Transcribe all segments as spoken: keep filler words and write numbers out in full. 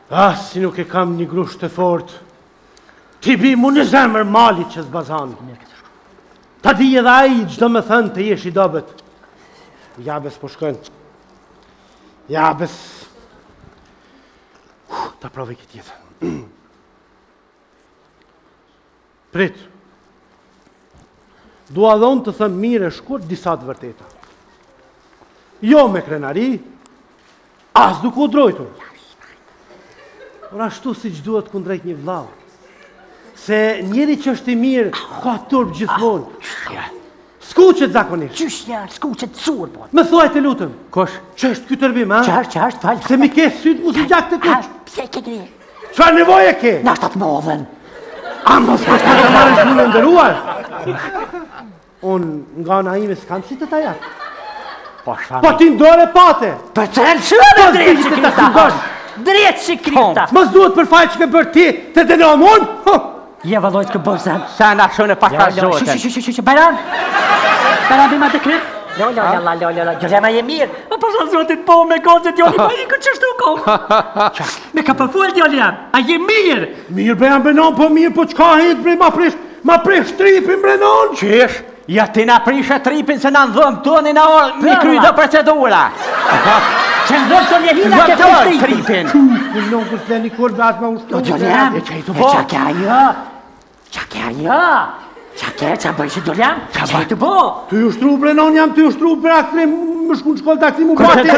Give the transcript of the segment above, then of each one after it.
Ah, si nuk e kam një grusht të fort. Ti bi mu në zemër mali që zbazan. Ta di edhe aji gjdo me thënë të jesh i dobet. Jabes po shkën. Jabes. Uh, ta provej këtë jetë. Prit. Dua dhonë të thëmë mire shkurt disa të vërteta. Jo me krenari, as duke u drojtur. Por ashtu si që duhet kundrejt një vlau. Se njeri që është i mirë, ka turp gjithmonë. Skuqet zakonisht. Qysh njerë, skuqet sur, po. Më thuaj të lutëm. Kosh? Që është këtë tërbim, ha? Që është, që është, falë. Se mi ke sytë mu si gjak të kuq. Pse ke gri? Qa nevoje ke? Na shtat modhen. Amos, ka shtë të marrë shmu në ndëruar. Unë nga na ime s'kam si të tajat. Po shfami. Po ti ndore pate. Po të helë shumë drejtë që kripta. Drejtë që kripta. Mos duhet për faj që ke bërë ti të dëno mund? Je vëllojt kë bërë zemë. Sa në shone pak ka zotën. Shë, shë, shë, shë, Bajran. Bajran bima të kryp. Lo, lo, lo, lo, lo, lo, Gjolema je mirë. Po përsa zotit po me kozit, Djoli, pa i këtë qështu ko. Me ka përfull, Djolem, a je mirë. Mirë bre, jam benon, po mirë, po qka hitë bre, ma prish, ma prish tripin brenon. Qesh? Ja ti na prishe tripin se na ndhëm toni na orë, mi kry do procedura. Që ndhëm të një hina ke prish tripin. Në nuk është një kur bas ma ushtu. O, Djolem, e qa kja jo, qa kja jo. Qa ke, qa bëjë që Djolem, qa bëjë të bo. Ty ushtru brenon, jam ty ushtru për aktrim, më shku në shkollë të aktrim u bati.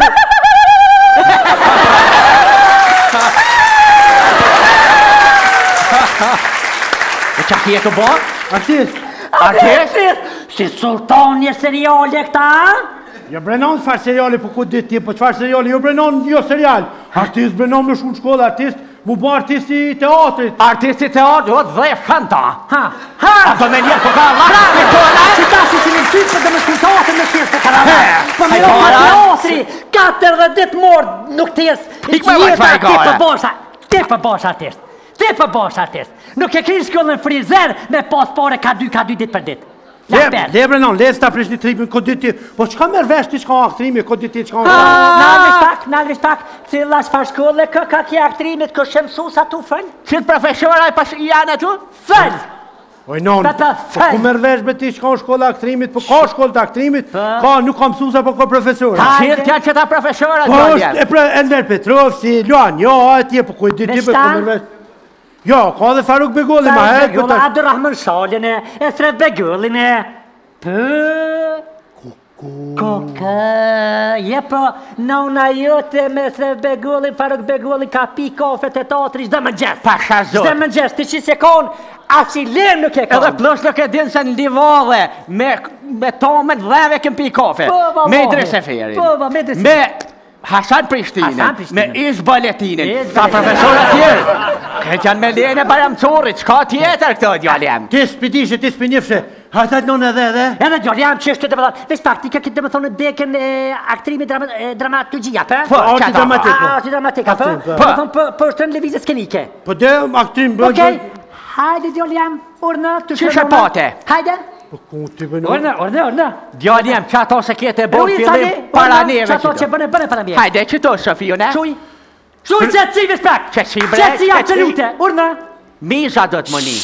E qa kje të bo? Artist. Artist? Si sultan një seriale këta? Jo brenon çfarë seriale, po ku dit ti, po çfarë seriale, jo brenon, jo serial. Artist brenon me shku në shkollë, artist, mu bo artisti i teatrit. Artisti i teatrit, o të dhe shanta. Ha, ha! A do me njerë, po ka lakë, po lakë. Që ta si që në sytë, po dhe me shku teatrit me shirë të karave. Po me roha teatri, katër dhe ditë morë, nuk t'jes, jeta ti për bosh, ti për bosh artist. Ti për bosh artist. Nuk e krish shkollën frizer me pas pare ka dy, ka dy ditë për ditë. Le brenon, le s'ta prish një tripin, ko ditë ti, po qka merë vesh ti qka aktrimi, ko ditë ti qka në Nalvish pak, nalvish pak, cilla shfar shkolle kë ka kja aktrimit, kë shemsu sa tu fëll? Qëtë profesora e pas janë atu? Fëll! Oj non, po ku merë vesh me ti qka në shkolla aktrimit, po ka shkollë të aktrimit, ka nuk ka mësusa, po ka profesora. Qëtë tja që ta profesora, po është e pre Ender Petrov, si Luan, jo, atje, po ku e ditë ti, po ku merë vesh. Jo, ka dhe Faruk Begullin, ma hetë. Begullin, Abdurrahman Shalin e, Esref Begullin e. Për... Kuka... Je po, nëna jote me Esref Begullin, Faruk Begullin ka pi kafe të teatri, shdo më gjesë. Pasha zot. Shdo më gjesë, ti që se konë, as i lirë nuk e konë. Edhe plus nuk e dinë se në livadhe, me tomet dheve këm pi kafe. Me Idris Seferin. Po, po, me Idris Seferin. Hasan Prishtinin, me Ish Baletinin, ka profesora tjerë. Këtë janë me lene Baramcorit, qka tjetër këto, Djolem? Ti s'pitishe, ti s'pinjifshe, hatat non edhe edhe? Edhe Djolem që është të më thonë, veç pak, ti ka këtë të më thonë deken aktrimi dramaturgjia, për? Po, arti dramatika. Arti dramatika, për? Po, për është të në levizje skenike. Po, dhe aktrim bërë... Okej, hajde Djolem, urna, të shërë pate? Hajde. Orna, orna, orna. Djolem, që ato se kete bërë fillim para neve që ato që bëne, bëne para neve. Hajde, që to, Sofio, ne? Shuj. Shuj, qëtësi, veç pak. Qëtësi, bre. Qëtësi, absolute. Urna. Miza do të mëni.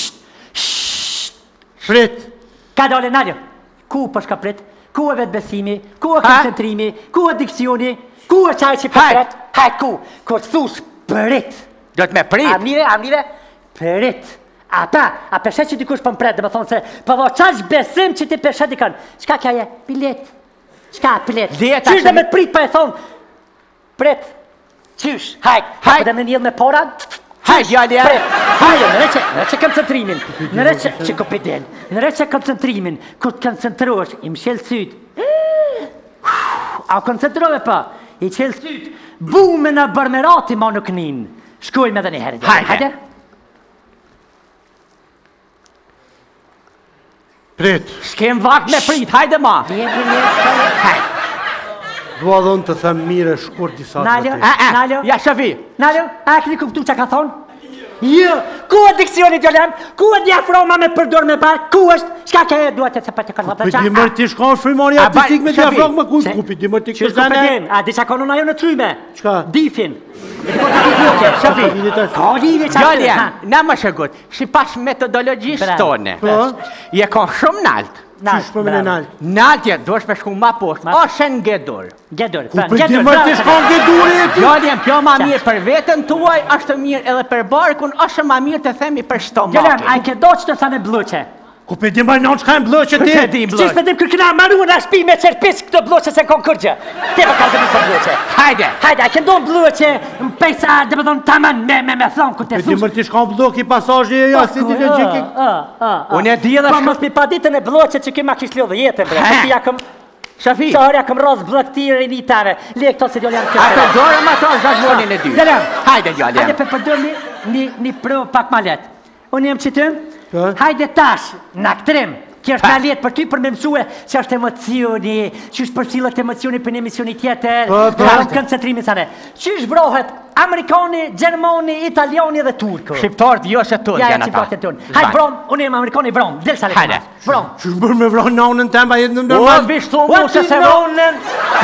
Prit. Ka dole, naljo. Ku përshka prit? Ku e vetë besimi? Ku e koncentrimi? Ku e diksioni? Ku e qaj që përpret? Hajt, ku? Kur të thush, prit. Do të me prit? Amire, amire, prit. A pa, a përshet që dikush për më pret, dhe më thonë se, për do qash besim që ti përshet dikon. Qka kja je? Bilet. Qka pilet? Qysh dhe me të prit për e thonë? Prit. Qysh? Hajt. Hajt. Dhe me njëllë me pora? Hajt, jali, ja. Hajt, në reqe, në reqe koncentrimin. Në reqe, që ko pidel. Në reqe koncentrimin. Kur të koncentrosh, i më shelë syt. A koncentrove pa? I qelë syt. Bume në bërmerati ma nuk nin. Shkuj me dhe një herë. Hajde. Prit. S'kem vakt me prit, hajde ma. Hajde. Dua dhonë të them mire shkurt disa të Naljo, vërtet. Naljo. Ja, Shafi. Naljo, a e këni kuptu që ka thonë? Jo, ku e diksionit jo lem? Ku e diaframa me përdur me parë? Ku është? Shka ke e duhet e se për të kërë Për di mërë ti shka frimoni artistik me diafragma ku ku për di mërë ti Që kërë zane? A di qa konon ajo në tryme? Qka? Difin. Shafi, ka lidhje qa Gjallja, na më shëgut, si pas metodologjisë tone, je ka shumë nalt. Qysh për me në nalt? Nalt je, do është me shku ma poshtë, ose në gedur. Gedur, Ku për di mërë ti shka në geduri e ti? Gjallja, kjo ma mirë për vetën tuaj, është mirë edhe për barkun, ose ma mirë të themi për Gjallem, stomakin. a i ke do që të thane bluqe? Ku për di mërë në qka e më blëqë ti? Që di më Qish me dim kërkina maru në shpi me qërpis këtë bluqe se kon kërgjë? Te për ka zëmi për bluqe. Hajde. Hajde, a ke ndonë bluqe, më pejsa, dhe më thonë taman me me me thonë këtë e Për di mërë ti shka në blok i pasajë e ja, si ti në gjiki? Unë e di edhe Pa shka... mos mi pa ditën e bluqe që kema kish lodhë jetën, bre. Ti ja këm... Shafi, Shahar ja këm rozë blëktirë i një tare. Le këto se djolë janë a këtë. të dorë më ato zhazmonin e dy. Gjallem. Hajde, Gjallja. Hajde për përdojmë një, një, një prëvë pak ma letë. Unë jem që të, Ka? hajde tash, në këtërim. Kjo është Pa. ma letë për ty për me mësue që është emocioni, që është përcilët emocioni për një emisioni tjetër, Pa, pa. në koncentrimi sane. Që është vrohet Amerikani, Gjermani, Italiani dhe Turku. Shqiptarët jo se turk Ja, ja, janë ata. shqiptarët e tonë. Hajde vrom, unë jem Amerikani vrom, del sa Hajde. letë. Vrom. Që është bërë me vronë naunën tem, ba jetë në O, nërmal? vish thumu Ua se ti se vronë. nonën!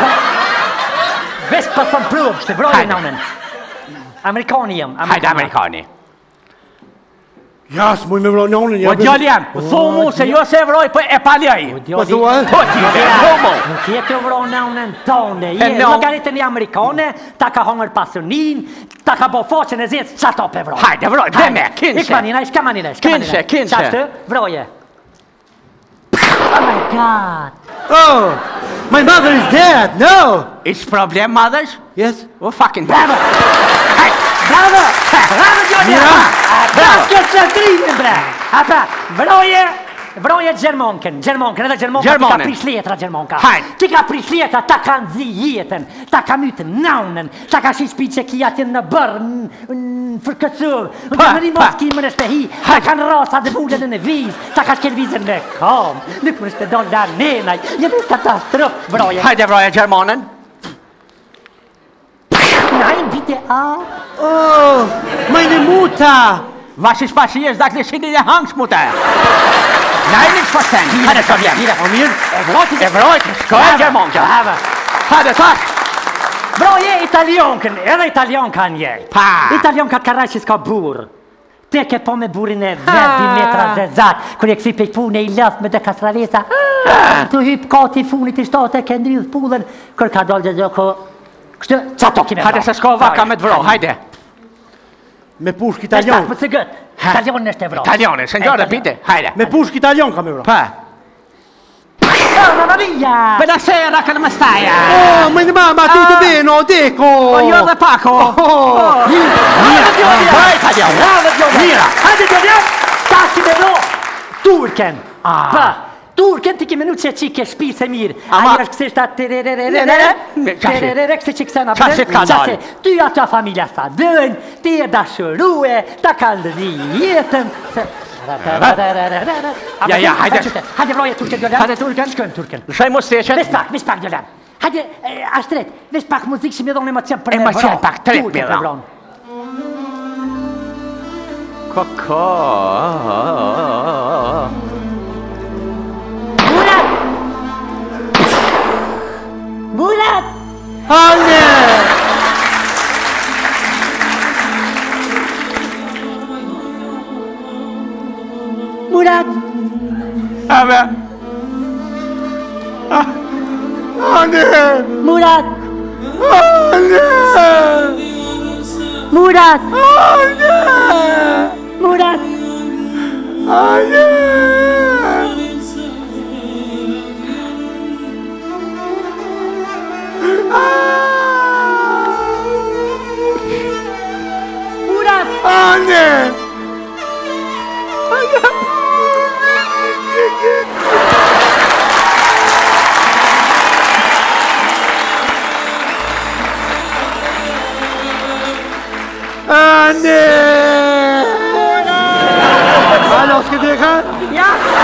Vesh për thëmë prëvë, shte vroje Hajde. nonën. Amerikani jem. Hajde, Amerikani. Ja, s'muj me vronë naunën. O, Gjalljem, thumu se jo se vroj, për e paljaj. Po thua? Po, ti e thumu. Nuk je të vronë nonën tone. E Je, no. logaritën një Amerikane, ta ka hongër pasunin, ta ka bo foqen e zjetë, qa to pe vroje. Hajde, vroj, dhe me, kinse. Ik manina, ishka manina, ishka manina. Kinse, kinse. Qashtë, vroje. Oh my God. Oh, my mother is dead, no! It's problem, mothers? Yes? O, fucking... Bravo! Hej, Bravo! Bravo, Gjoni! Mira! Bravo! Kjo që trimin, bre! Ata, vroje, vroje Gjermonken, Gjermonken, edhe Gjermonka ti ka Gjermonen. prish letra Gjermonka. Hajde. Ti ka prish letra, ta ka nzi jetën, ta ka mytë naunën, ta ka shish pi që ki atin në bërë, në fërkëcur, në Pa, të mëri pa. mos ki më në shpehi, ta ka në rasa dhe bullën në viz, ta ka shkel vizën në kam, nuk më në shpedon dhe nenaj, jemi katastrof, vroje. hajde, vroje, Gjermonen. Nein, bitte, a? Oh, meine Mutter! Was ist passiert? Sag nicht, in der Hangsmutter. Nein, nicht verstanden. Hajde, Sovjet. Amir? E vrojt, shko e Gjermonka. Bravo. Hajde, tak. Vroje italionkën, edhe italionka nje. Pa. Italionka të karaj që s'ka burë. Te ke po me burin e vetë, di metra zezat, kër e kësi pej punë e i lëth me dhe kasravesa, të hyp kati funit i shtate, ke ndrydh pullën, kër ka dollë gjë ko, kështë, qa to kime Hajde, se shko vaka me të vroj. Hajde. Me pushk Italion. italion. Më të gëtë, Ha. italionë është e vroj. Italione, se njërë, pite. Hajde. Me pushk italion ka me vro. Pa. Oh, mamma mia! Buonasera, come stai? Oh, meine mamma, tutto bene, oh, Deco! Oh, io da Paco. Oh, Vai, Italiano. Bravo, Gjoni! Mira. Hajde, Gjoni! Tashi me vro! Turken! Pa! Turken ti kemi nu që qik e shpi se mirë. Ama- Ajo është kësisht atë tererere, Qashi. tererere, kësi që kësena Qashi t'ka dalë. Ty ato familja sa dënë, ti e dashurue, ta ka lëri jetën. se- Ja, ja, hajde. Hajde vroje Turken, Gjoni. Hajde, Turken. Shkojmë Turken. Shaj mos steqet. Vesh pak, vesh pak, Gjoni. Hajde, e, ashtret, vesh pak muzikë që mi dhonë emocion për me Emocion vro. pak, tret Turken mi për dhonë. vronë. Koko. Murat! Murat! Anne! Murat! Ave. Anne! Murat! Anne! Murat! Anne! Murat! Anne! Murat! Anne! Anne! Alo, s'ke dekha? Ja!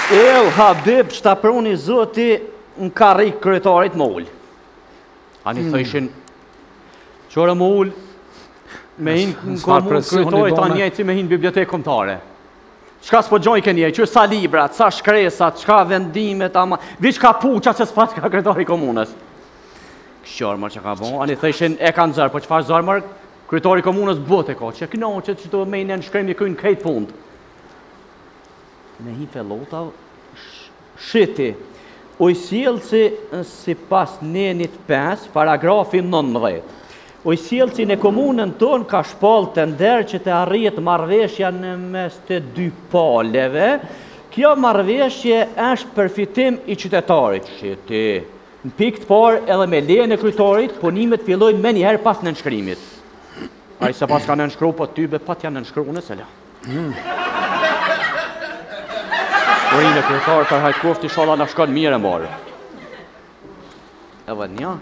Eu, Habib, shtaproni zoti në karrik kryetarit më ullë. Ani thëshin, qore më ullë, me hinë në komunë kryetarit anë njëjtë si me hinë bibliotekë kombëtare. Qka s'po gjoj ke njëjtë, që sa librat, sa shkresat, qka vendimet, ama, viç ka puqa që s'pat ka kryetari komunës. Këshorë mërë që ka bo, ani thëshin e kanë zërë, po që farë zërë mërë, kryetari komunës bote ko, që këno që që të mejnë në shkremi kënë krejt pundë. Me hi fellota, shiti, u sjellë si, si pas nenit pes, paragrafi nëntëdhjetë. U sjellë si në komunën tonë ka shpallë të ndërë që të arrijet marrëveshja në mes të dy paleve. Kjo marrëveshje është përfitim i qytetarit. Shiti, në pikë të parë edhe me lejen e kryetarit, punimet fillojnë me njëherë pas në nënshkrimit. A i se pas ka nënshkru, po tybe pat janë nënshkru nëse la. Urinë e kryetarë të hajtë kofti shala në shkon mire marë. Edhe një.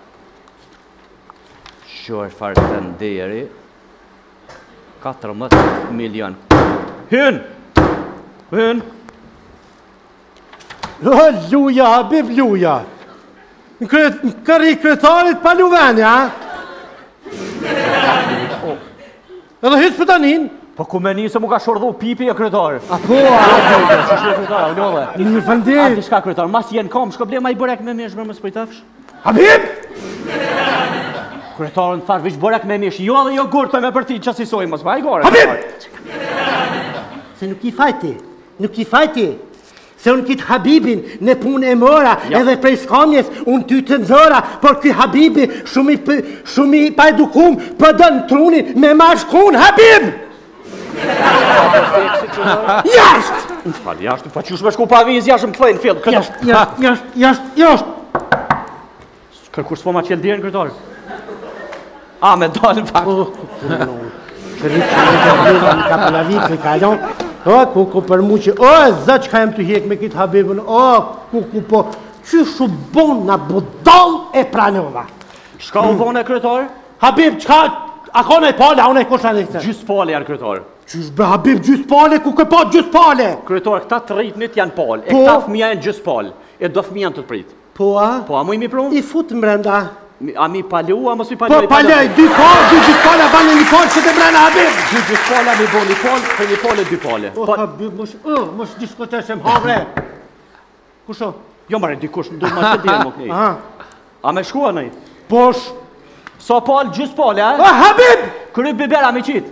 Qërë farë të nderi. katërmbëdhjetë milion. Hyn! Hyn! Luja, Habib, luja. Në kërri kryetarit pa luveni, ha? Edhe hytë për tanin. Po ku me një se mu ka shordhu pipi e kryetarë. A po, a Që shkjo kryetarë, a ullodhe. Një fëndir. A di shka kryetarë, mas jenë kam, shko blema i bërek me mish, mërë më spritafsh. Habib! Kryetarën thash, vish bërek me mish, jo dhe jo gurë me për ti që asisoj, mos ma i gore. Habib! Se nuk i fajti, nuk i fajti. Se unë kitë Habibin në punë e mëra, edhe prej skamjes, unë ty të nëzëra, por këj Habibi shumë i pa edukum, për dënë trunin me ma shkun, Habib! Jashtë! Falë, jashtë, pa qysh me shku pa viz, jashtë më këthejnë fillë. Jashtë, jashtë, jashtë, jashtë, jashtë! Kërkur s'po ma qelë dirë në kryetarë? A, me dalë në faktë. Kërri që në të bërë në kapalavit në kalon, o, ku ku për mu që, o, zë që ka jem të hek me kitë Habibën, o, ku ku po, që shu bon në budal e pranova. Shka u bon e kryetarë? Habib, qka, a ka në i pale, a unë e kusha në i këtë? Gjysë pale janë kryetarë. Qysh be Habib, gjysë pale, ku ke pa gjysë pale? Kryetarë, këta të rritnit janë pale, e Po? këta fëmija janë gjysë pale, e do fëmija janë të të pritë. Po, a? Po, a mu i mi prunë? I fut mbrenda. A mi palu, a mos mi palu? Po, palej, dy pale, dy dy pale, a banë një pale që të mbrenda Habib. Dy gjysë pale, a mi bo një pale, për një pale, dy pale. O, Habib, mos, o, mos diskutesem havre. Kusho? Jo, mare, dikush, do ma të dirë më këni. Aha. A me shkua nëjë? Posh. Sa pale, gjysë pale, a? O, Habib! Kërë biber, a mi qitë?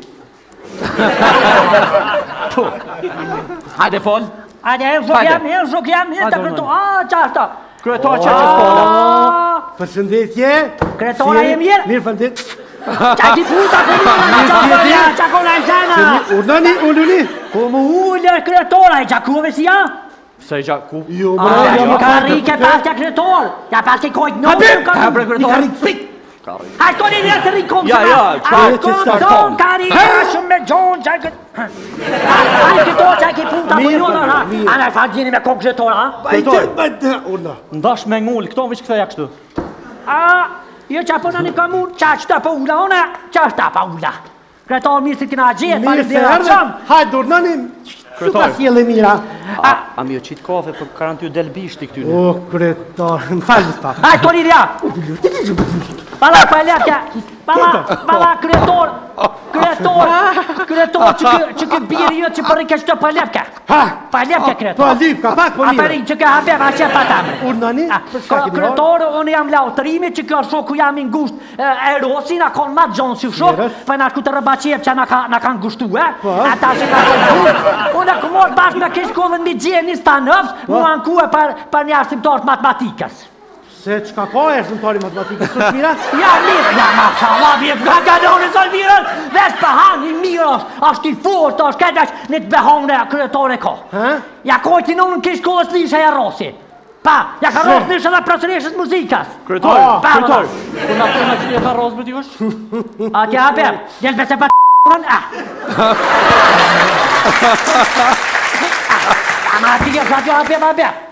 Hajde pale. Hajde, e shok jam, e shok jam, e të kryetor, a, qashta. Kryetar që gjysë pale. Përshëndetje. Kretora Si, e mirë. Mirë fëndet. Qa ki puta, kretora, qa kona e zana. Urnani, urnani. Ku mu ullë kretora, e qa kuve si ja? Se i gjaku. Jo, A, bro, jo, ka rike pas ka kretor, ja pas ke kojt në Habib! Ka bre I ka kryetar. rikë pik. A shto një një të rikom Ja, ja, A çfarë- shto çfarë në tonë, ka rike shumë me gjonë, qa ke... A i kretor, qa ke puta, Mirë, për njona, ha? mirë. A në fa gjeni me kom kretora, ha? Bajtë, bajtë, urna. Ndash me ngullë, këto vish këtheja kështu. A, jo qa përna një kamun, qa qëta për ula, ona, qa qëta për ula. Kretor mirë si t'kina gjithë, pa Mirë një se dhe erdhe. qamë. Hajde, urnani. Shu ka sjellë e mira. A, a mi o qitë kafe për kanë ty del bishti këty. O, kretar, më falë sta. A, shto një dhja. Bala, pa lepja. Bala, bala, kretor. Kretor, kretor, që kë, që kë birë jo që përri ke shto pa lepka. Ha? Pa lepka, kretor. Po, lipka, pak po A lirë. përri që ke habeb, a që pa tamë. Urnani, A, për shka ko- keni marë? Kretor, unë jam lautrimi që kjo shoku jam i ngusht e rosin, a kon ma gjonë si shok, Mirës. për na shku të rëbaqep që na ka- na kanë gushtu, e? Po. Ata që ka të unë e këmor bashkë me kesh kodhen mi gjenë një stanëvës, mu anku e për, për një arsimtar të matematikës. Se qka ka e shëntari matematikës, së mira? Ja, mirë, ja, ma shala, vjetë nga galoni së mirën, vesh për hanë, i mirë është, është i fort, është këtë është një të behon dhe kryetore ko. Ha? Ja kojti në në kish kodhës lisha ja rosin. Pa, ja ka ros nisha dhe profesoreshës muzikas. Kryetar, Ah, pa, kryetar. pa. Ku na përna që ka rozë me t'i është? A tja haber, gjelë bese pa t***ën, a. A ma t'i gjelë sa tja haber, haber.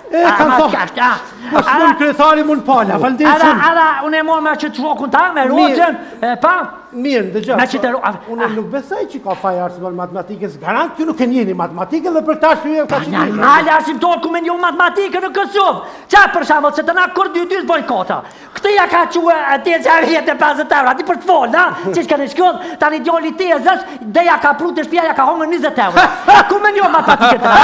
E, kam thonë. Po s'mon kryetari mund pala, falënderit Ara, shumë. ara, unë e morë me që të shokun ta, me roqen, e pa? Mirë, dëgjoj. Me që të ro... Unë nuk besoj që ka faj arsimor matematikës, garant që nuk e njeni matematikën dhe për këta shpyje ka që njeni. Nalë arsimtor ku me një matematikë në Kosovë. Qa për shambull, se të na kur dy dy s'bojnë kota. Këtë ja ka quë tezë e rjetë e pesëdhjetë euro, ati për të folë, na? Që shka në shkollë, ta një djoli tezës, dhe ja ka pru të shpja, ja ka hongë njëzet euro. Ku me një matematikë të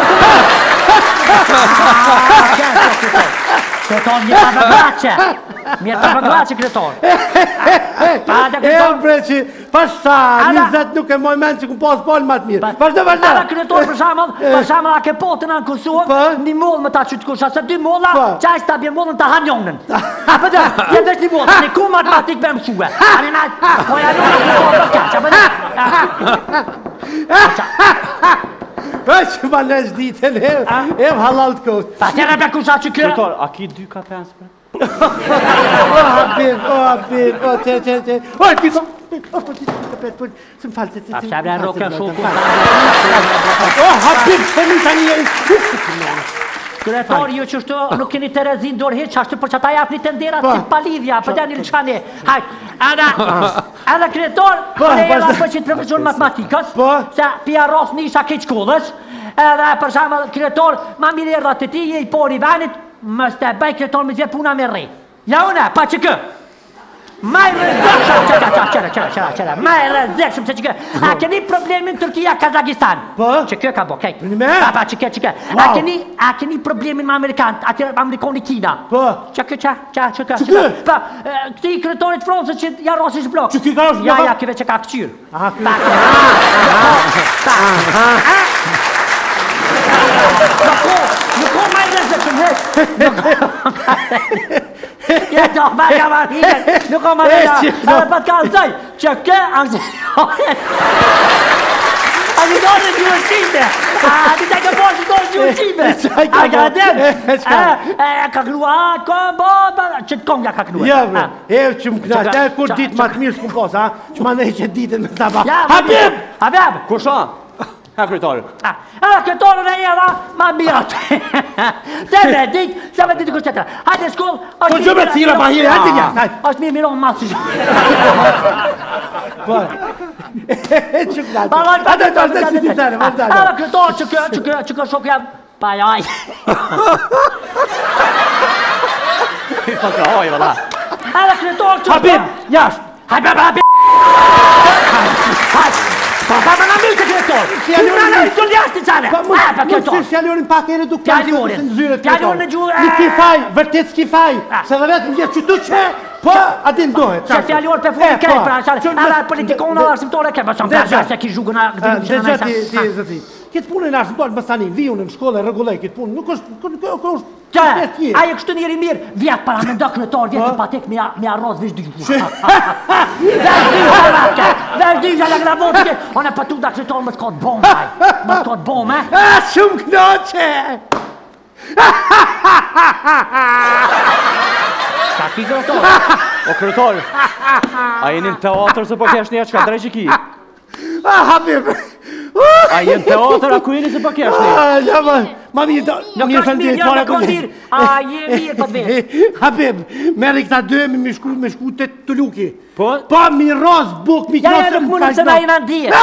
Kretor, një të vëglace. Mirë të vëglace, kretor. E bre që, pasha, njëzet nuk e moj men që ku pas polë matë mirë. Vazhdo, vazhdo. Ada, kretor, për shamëll, për shamëll, a ke potë në në Kosovë, një mollë më ta që të kusha, se dy molla, qaj që ta bje mollën të hanjonën. A për dhe, jetë është një mollë, një ku matematik me mësue. A një na, po ja nuk në kretor për kaqë, a për dhe. E që ma në është ditën, e më halal të kohët. Pa tjene për kusha që kërë? Kretor, a ki dy ka pensë për? O, Habib, o, Habib, o, që, që, që. O, ti kom, o, po, ti të petë, po, së më falë, se, se, Pa që abra roke shumë. O, Habib, se mi të një. Kretor, ju që shtu nuk keni Terezin dorë heq, ashtu për që ta japë një tendera të pa lidhja, për dhe një lëqani. Hajt, edhe, edhe kretor, në e edhe për që të profesor matematikës, se pja ros një isha keq shkollës, edhe për shamë kretor, ma mirë erda të ti, je i por i venit, më ste bëj kretor me zve puna me rri. Ja une, pa që kë. Maj rëzekshëm, qëra, qëra, qëra, qëra, qëra, qëra, maj rëzekshëm që që kë. A keni problemin Turkia, Kazakistan? Po? Që kë ka bo, kejt. Në me? Pa, pa, që kë, që kë. A keni, a keni problemin me Amerikan, aty Amerikoni Kina? Po? Që kë, që, që, që kë, që kë? Pa, këti kretorit Fransës që ja rosish blok. Që ki ka rosish blok? Ja, ja, kive që ka këqyrë. Aha, Pa, nuk o maj rëzekshëm, heq. Ja, do, ma ka ma rrëgjën, nuk o ma rrëgjën, edhe pa të kalëzoj, që kë anëzionet. A një dorë në gjurësime, a një të ke borë që dorë në gjurësime. A ka dem, e ka knua, ko, bo, që të kongja ka knua. Ja, bre, e që më knasht, e kur ditë ma të mirë s'kum posa, që ma ne që ditën me të ba. Habib! Habib! Kusha? Ha, kretorë. Edhe kretorën e jeva, ma mirët. Se me ditë, se me ditë kështë qëtëra. Hajde shkollë, Po që me tira ma hire, hajde ja. është mirë mironë masë që. Po, e që knasht. Hajde të është të si ditëre, ma të Edhe kretorë që kë, që kë, që kë shok jam, pa jaj. I pas ka hoj, vëlla. Edhe kretorë që kë. Habib, jashtë. Habib, Habib. Hajde. Pa, pa, pa, në mirë të kretorë! Në në në të ljashtë të qane! Pa, më të fjallorin pak e reduktar se në zyret Fjallorin në gjurë... Një kifaj, vërtet s'kifaj, se dhe vetë më gjithë që tu që, po, adin dohet. Që fjallor për funë kej, pra, edhe politikona dhe arsimtore kej, për shumë përgjë se ki zhugë në... Dhe gjë ti, zëti, këtë punë në arsimtore, më stani, viju në shkolle, regullej, këtë punë, nuk është... Që, aje kështu njeri mirë, vjetë para me ndo kretor, vjetë të patek me arroz vish dy punë. Vesh dy halake, vesh dy halake në botë këtë, onë e pëtu da kretor më s'ka të bomë, më s'ka të bomë, e? A, shumë knoqe! Ka ki kretor? O, kretor, a jeni në teatr se po kesh një që ka drejqë ki? A, Habib! A jeni në teatr, a ku jeni se po kesh një? A, ja, ma, ma mirë, do... Nuk është mirë, jo, nuk është mirë, a je mirë për të vesh. Habib, meri këta dy me shku, me shku të të luki. Po? Po, mi roz, buk, mi Ja, krosë, ja, nuk mundë se na i në ndije.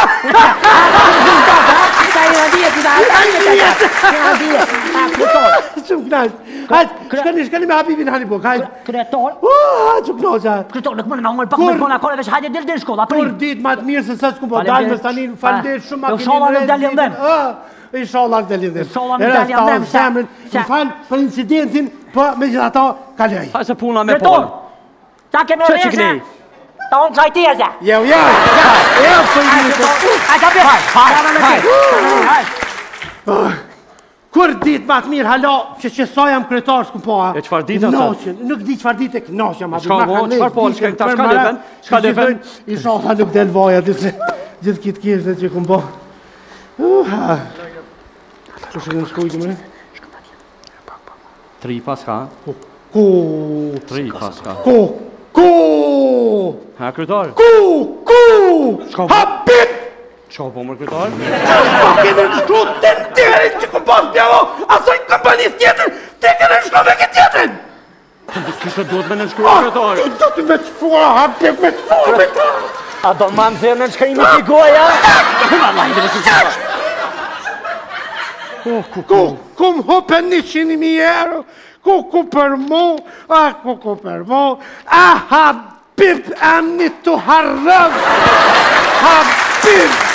Ta i në ndije, ti da i në ndije. Shumë knasht. Hajt, shkani, shkani me Habibin hani buk, hajt. Kretor? Hajt, shumë knoqa. Kretor, nuk mundë me ongër pak me kona kone vesh, hajde del del shkolla, Kur prim. dit ma të mirë se së s'ku po dalë me stanin, falder shumë ma Inshallah nuk dalim dhem. Inshallah nuk dalim dhem. Inshallah nuk dalim dhem. Zemrën, më falë për incidentin, po me gjitha ta kaloj. Ha se puna me Kretor, polë. ta keme Që që rrese, këni? ta unë qajtjeze. Jo, jo, jo, për i një Hajde, hajde, hajde. Kur dit ma të mirë, hala, që që sa jam kretar s'ku po, E qëfar dit në Knoqen, nuk di qëfar dit e knoqen, ma Shka vo, qëfar po, shka këta shka defen? Shka defen? Inshallah nuk del vaja, gjithë kitë kishtë që ku mbo. Që shë në shkujtë më? Tri pas ka? Ku? Tri pas ka. Ku? Ku? Ha, kretar? Ku? Ku? Shka vo? Habib! Qa po më kretar? Shka kene në shkru të të të të të post bjavo, asoj kompanis tjetër, te ke në shko me këtë tjetërin! Kështë do të me në shkruar kretar? Do të me të fua, Habib, me të fua, me të fua! A do ma më zërë në shkajimi të goja? Ku, ku më hope një qini mi euro, ku ku për mu, a ku ku për mu, a Habib, am një të harrëv, Habib!